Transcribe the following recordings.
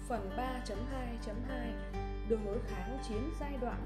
Phần 3.2.2 Đường lối kháng chiến giai đoạn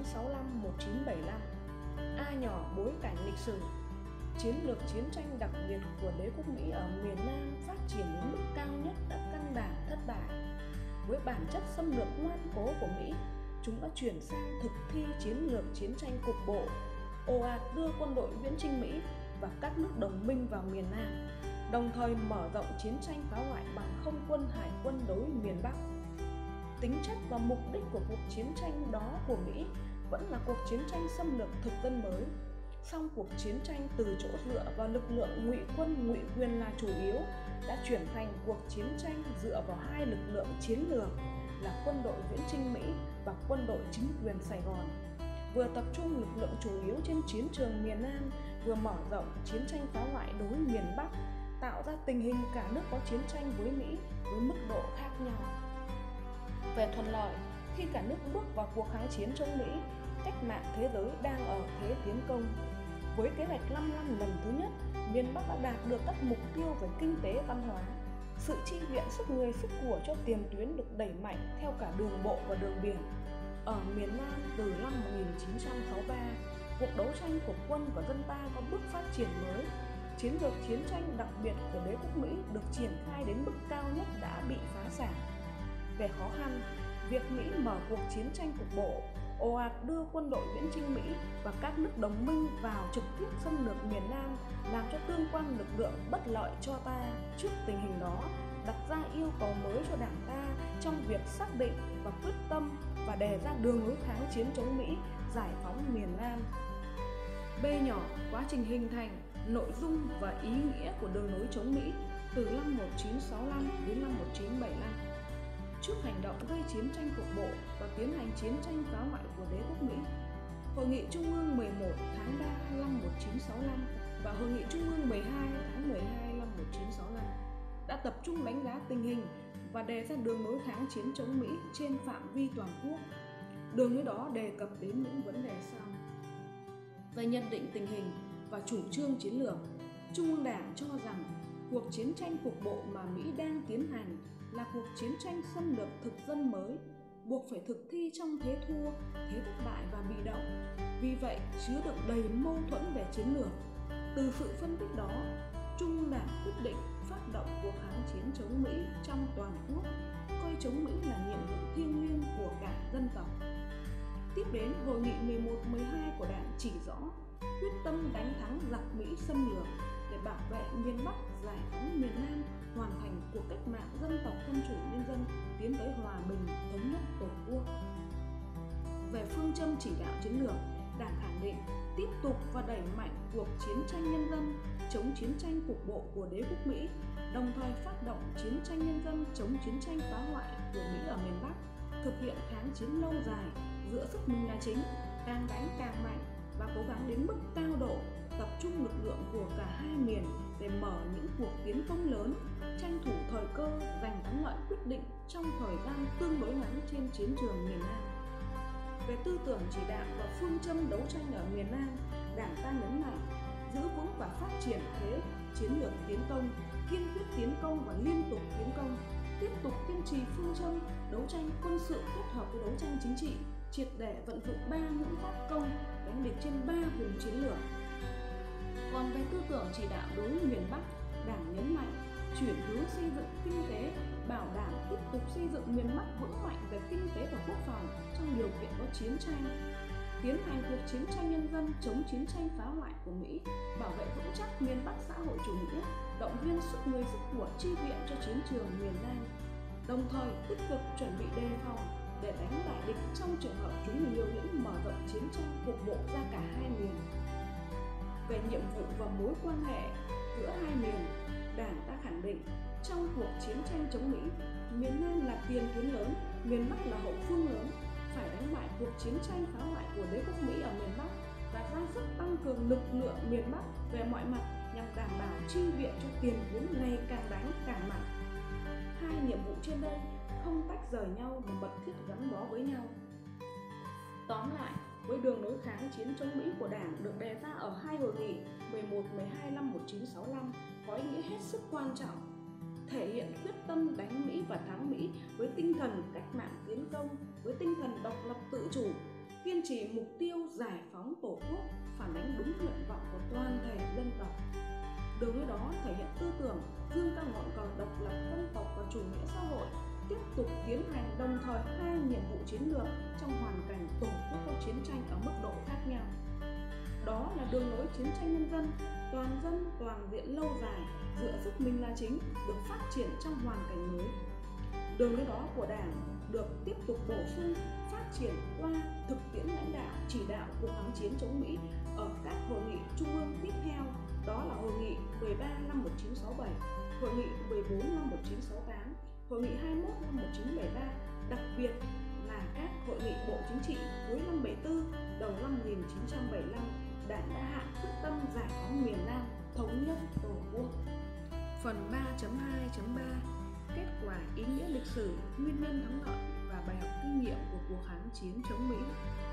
1965-1975. A nhỏ bối cảnh lịch sử. Chiến lược chiến tranh đặc biệt của đế quốc Mỹ ở miền Nam phát triển đến mức cao nhất đã căn bản thất bại. Với bản chất xâm lược ngoan cố của Mỹ, chúng đã chuyển sang thực thi chiến lược chiến tranh cục bộ, ồ ạt đưa quân đội viễn chinh Mỹ và các nước đồng minh vào miền Nam, đồng thời mở rộng chiến tranh phá hoại bằng không quân hải quân đối miền Bắc. Tính chất và mục đích của cuộc chiến tranh đó của Mỹ vẫn là cuộc chiến tranh xâm lược thực dân mới. Song cuộc chiến tranh từ chỗ dựa vào lực lượng ngụy quân ngụy quyền là chủ yếu đã chuyển thành cuộc chiến tranh dựa vào hai lực lượng chiến lược là quân đội viễn chinh Mỹ và quân đội chính quyền Sài Gòn. Vừa tập trung lực lượng chủ yếu trên chiến trường miền Nam, vừa mở rộng chiến tranh phá hoại đối miền Bắc, tạo ra tình hình cả nước có chiến tranh với Mỹ với mức độ khác nhau. Về thuận lợi, khi cả nước bước vào cuộc kháng chiến chống Mỹ, cách mạng thế giới đang ở thế tiến công. Với kế hoạch 5 năm lần thứ nhất, miền Bắc đã đạt được các mục tiêu về kinh tế văn hóa. Sự chi viện sức người sức của cho tiền tuyến được đẩy mạnh theo cả đường bộ và đường biển. Ở miền Nam từ năm 1963, cuộc đấu tranh của quân và dân ta có bước phát triển mới. Chiến lược chiến tranh đặc biệt của đế quốc Mỹ được triển khai đến mức cao nhất đã bị phá sản. Về khó khăn, việc Mỹ mở cuộc chiến tranh cục bộ, ồ ạt đưa quân đội viễn chinh Mỹ và các nước đồng minh vào trực tiếp xâm lược miền Nam làm cho tương quan lực lượng bất lợi cho ta. Trước tình hình đó, đặt ra yêu cầu mới cho Đảng ta trong việc xác định và quyết tâm và đề ra đường lối kháng chiến chống Mỹ, giải phóng miền Nam. B nhỏ, quá trình hình thành, nội dung và ý nghĩa của đường lối chống Mỹ từ năm 1965 đến năm 1975. Trước hành động gây chiến tranh cục bộ và tiến hành chiến tranh phá hoại của đế quốc Mỹ, Hội nghị Trung ương 11 tháng 3 năm 1965 và Hội nghị Trung ương 12 tháng 12 năm 1965 đã tập trung đánh giá tình hình và đề ra đường lối kháng chiến chống Mỹ trên phạm vi toàn quốc. Đường lối đó đề cập đến những vấn đề sau. Về nhận định tình hình và chủ trương chiến lược, Trung ương Đảng cho rằng cuộc chiến tranh cục bộ mà Mỹ đang tiến hành là cuộc chiến tranh xâm lược thực dân mới, buộc phải thực thi trong thế thua, thế thất bại và bị động. Vì vậy, chứa đựng đầy mâu thuẫn về chiến lược. Từ sự phân tích đó, Trung ương Đảng quyết định phát động cuộc kháng chiến chống Mỹ trong toàn quốc, coi chống Mỹ là nhiệm vụ thiêng liêng của cả dân tộc. Tiếp đến, Hội nghị 11-12 của Đảng chỉ rõ quyết tâm đánh thắng giặc Mỹ xâm lược để bảo vệ miền Bắc, giải phóng miền Nam, hoàn thành cuộc cách mạng dân tộc dân chủ nhân dân, tiến tới hòa bình thống nhất tổ quốc. Về phương châm chỉ đạo chiến lược, Đảng khẳng định tiếp tục và đẩy mạnh cuộc chiến tranh nhân dân chống chiến tranh cục bộ của đế quốc Mỹ, đồng thời phát động chiến tranh nhân dân chống chiến tranh phá hoại của Mỹ ở miền Bắc, thực hiện kháng chiến lâu dài dựa sức mình là chính, càng đánh càng mạnh và cố gắng đến mức cao độ, tập trung lực lượng của cả hai miền để mở những cuộc tiến công lớn, tranh thủ thời cơ giành thắng lợi quyết định trong thời gian tương đối ngắn trên chiến trường miền Nam. Về tư tưởng chỉ đạo và phương châm đấu tranh ở miền Nam, Đảng ta nhấn mạnh giữ vững và phát triển thế chiến lược tiến công, kiên quyết tiến công và liên tục tiến công, tiếp tục kiên trì phương châm đấu tranh quân sự kết hợp với đấu tranh chính trị, triệt để vận dụng 3 mũi pháp công đánh địch trên 3 vùng chiến lược. Còn về tư tưởng chỉ đạo đối với miền Bắc, Đảng nhấn mạnh chuyển hướng xây dựng kinh tế, bảo đảm tiếp tục xây dựng miền Bắc vững mạnh về kinh tế và quốc phòng trong điều kiện có chiến tranh, tiến hành cuộc chiến tranh nhân dân chống chiến tranh phá hoại của Mỹ, bảo vệ vững chắc miền Bắc xã hội chủ nghĩa, động viên sức người sức của chi viện cho chiến trường miền Nam, đồng thời tích cực chuẩn bị đề phòng để đánh lại địch trong trường hợp chúng liều lĩnh mở rộng chiến tranh cục bộ ra cả hai miền. Về nhiệm vụ và mối quan hệ giữa hai miền, Đảng ta khẳng định trong cuộc chiến tranh chống Mỹ, miền Nam là tiền tuyến lớn, miền Bắc là hậu phương lớn, phải đánh bại cuộc chiến tranh phá hoại của đế quốc Mỹ ở miền Bắc và ra sức tăng cường lực lượng miền Bắc về mọi mặt nhằm đảm bảo chi viện cho tiền tuyến ngày càng đánh càng mạnh. Hai nhiệm vụ trên đây không tách rời nhau mà mật thiết gắn bó với nhau. Tóm lại, với đường lối kháng chiến chống Mỹ của Đảng được đề ra ở hai hội nghị 11-12 năm 1965 có ý nghĩa hết sức quan trọng. thể hiện quyết tâm đánh Mỹ và thắng Mỹ với tinh thần cách mạng tiến công, với tinh thần độc lập tự chủ, kiên trì mục tiêu giải phóng Tổ quốc, phản ánh đúng nguyện vọng của toàn thể dân tộc. Đường lối đó thể hiện tư tưởng dương cao ngọn cờ độc lập dân tộc và chủ nghĩa xã hội, tiếp tục tiến hành đồng thời hai nhiệm vụ chiến lược trong hoàn cảnh Tổ quốc có chiến tranh ở mức độ khác nhau. Đó là đường lối chiến tranh nhân dân, toàn dân, toàn diện, lâu dài, dựa sức mình là chính, được phát triển trong hoàn cảnh mới. Đường lối đó của Đảng được tiếp tục bổ sung, phát triển qua thực tiễn lãnh đạo, chỉ đạo cuộc kháng chiến chống Mỹ ở các hội nghị trung ương tiếp theo, đó là hội nghị 13 năm 1967, hội nghị 14 năm 1968, hội nghị 21 năm 1973, đặc biệt là các hội nghị Bộ Chính trị cuối năm 74, đầu năm 1975. Đảng đã hạ quyết tâm giải phóng miền Nam, thống nhất Tổ quốc. Phần 3.2.3 Kết quả, ý nghĩa lịch sử, nguyên nhân thắng lợi và bài học kinh nghiệm của cuộc kháng chiến chống Mỹ.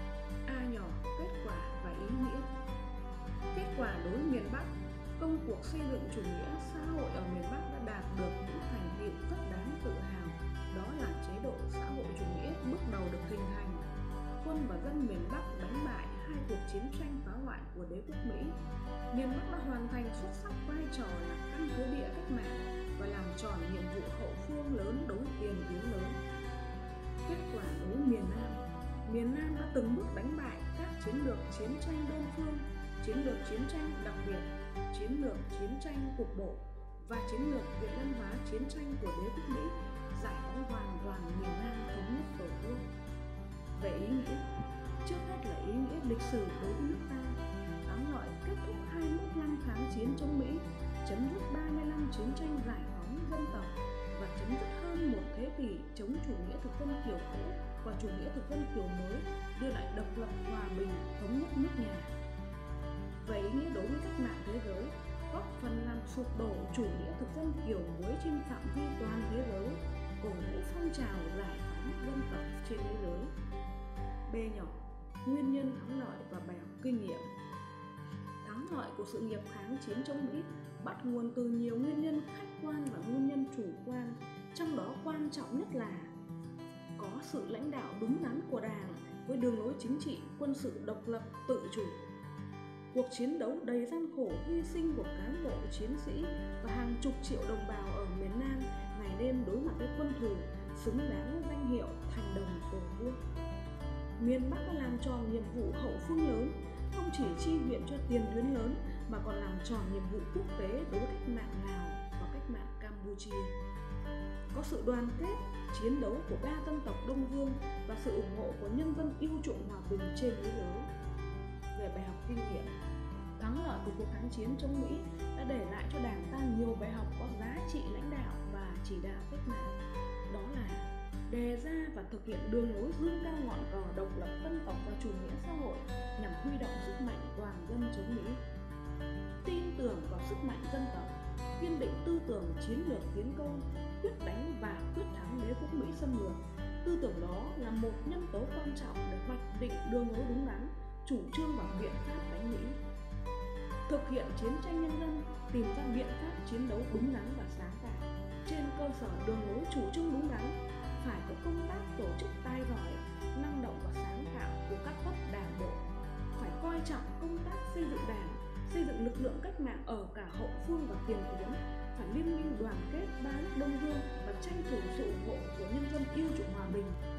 A nhỏ, kết quả và ý nghĩa. Kết quả đối với miền Bắc, công cuộc xây dựng chủ nghĩa xã hội ở miền Bắc đã đạt được những thành tựu rất đáng tự hào. Đó là chế độ xã hội chủ nghĩa bước đầu được hình thành. Quân và dân miền Bắc đánh bại hai cuộc chiến tranh phá hoại của đế quốc Mỹ. Miền Bắc đã hoàn thành xuất sắc vai trò là căn cứ địa cách mạng và làm tròn nhiệm vụ hậu phương lớn đối tiền tuyến lớn. Kết quả đối với miền Nam đã từng bước đánh bại các chiến lược chiến tranh đơn phương, chiến lược chiến tranh đặc biệt, chiến lược chiến tranh cục bộ và chiến lược Việt Nam hóa chiến tranh của đế quốc Mỹ, giải phóng hoàn toàn miền Nam, thống nhất Tổ quốc. Về ý nghĩa, trước hết là ý nghĩa lịch sử đối với nước ta. Thắng lợi kết thúc 21 năm kháng chiến chống Mỹ, chấm dứt 35 chiến tranh giải phóng dân tộc và chấm dứt hơn một thế kỷ chống chủ nghĩa thực dân kiểu cũ và chủ nghĩa thực dân kiểu mới, đưa lại độc lập, hòa bình, thống nhất nước nhà. Về ý nghĩa đối với cách mạng thế giới, góp phần làm sụp đổ chủ nghĩa thực dân kiểu mới trên phạm vi toàn thế giới, cổ vũ phong trào giải phóng dân tộc trên thế giới. B nhỏ, nguyên nhân thắng lợi và bài học kinh nghiệm. Thắng lợi của sự nghiệp kháng chiến chống Mỹ bắt nguồn từ nhiều nguyên nhân khách quan và nguyên nhân chủ quan, trong đó quan trọng nhất là có sự lãnh đạo đúng đắn của Đảng với đường lối chính trị, quân sự độc lập, tự chủ. Cuộc chiến đấu đầy gian khổ, hy sinh của cán bộ, chiến sĩ và hàng chục triệu đồng bào ở miền Nam ngày đêm đối mặt với quân thù, xứng đáng với danh hiệu thành đồng Tổ quốc. Miền Bắc đã làm tròn nhiệm vụ hậu phương lớn, không chỉ chi viện cho tiền tuyến lớn mà còn làm tròn nhiệm vụ quốc tế đối với cách mạng Lào và cách mạng Campuchia. Có sự đoàn kết, chiến đấu của ba dân tộc Đông Dương và sự ủng hộ của nhân dân yêu chuộng hòa bình trên thế giới. Về bài học kinh nghiệm, thắng lợi của cuộc kháng chiến chống Mỹ đã để lại cho Đảng ta nhiều bài học có giá trị lãnh đạo và chỉ đạo cách mạng. Đó là đề ra và thực hiện đường lối dương cao ngọn cờ độc lập dân tộc và chủ nghĩa xã hội nhằm huy động sức mạnh toàn dân chống Mỹ, tin tưởng vào sức mạnh dân tộc, kiên định tư tưởng chiến lược tiến công, quyết đánh và quyết thắng đế quốc Mỹ xâm lược. Tư tưởng đó là một nhân tố quan trọng để hoạch định đường lối đúng đắn, chủ trương và biện pháp đánh Mỹ. Thực hiện chiến tranh nhân dân, tìm ra biện pháp chiến đấu đúng đắn và sáng tạo. Trên cơ sở đường lối chủ trương đúng đắn, phải có công tác tổ chức tài giỏi, năng động và sáng tạo của các cấp đảng bộ. Phải coi trọng công tác xây dựng Đảng, xây dựng lực lượng cách mạng ở cả hậu phương và tiền tuyến. Phải liên minh đoàn kết ba nước Đông Dương và tranh thủ sự ủng hộ của nhân dân yêu chuộng hòa bình.